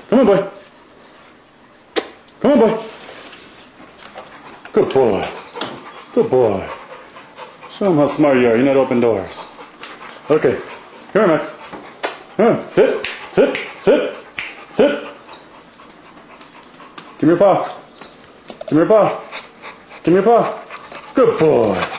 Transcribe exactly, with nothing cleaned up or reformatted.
Come on, boy. Come on, boy. Good boy. Good boy. Show him how smart you are. You know how to open doors. Okay. Come here, Max. Come on. Sit. Sit. Sit. Sit. Give me your paw. Give me your paw. Give me your paw. Good boy.